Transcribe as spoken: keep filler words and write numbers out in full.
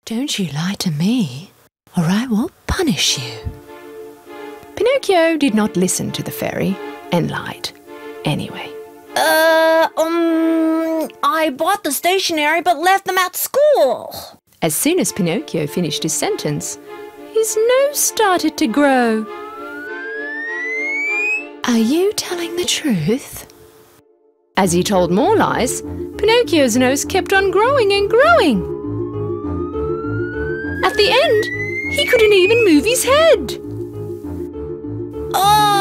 Don't you lie to me, or I will punish you. Pinocchio did not listen to the fairy and lied anyway. Uh, um, I bought the stationery but left them at school. As soon as Pinocchio finished his sentence, his nose started to grow. Are you telling the truth? As he told more lies, Pinocchio's nose kept on growing and growing. At the end, he couldn't even move his head. Oh!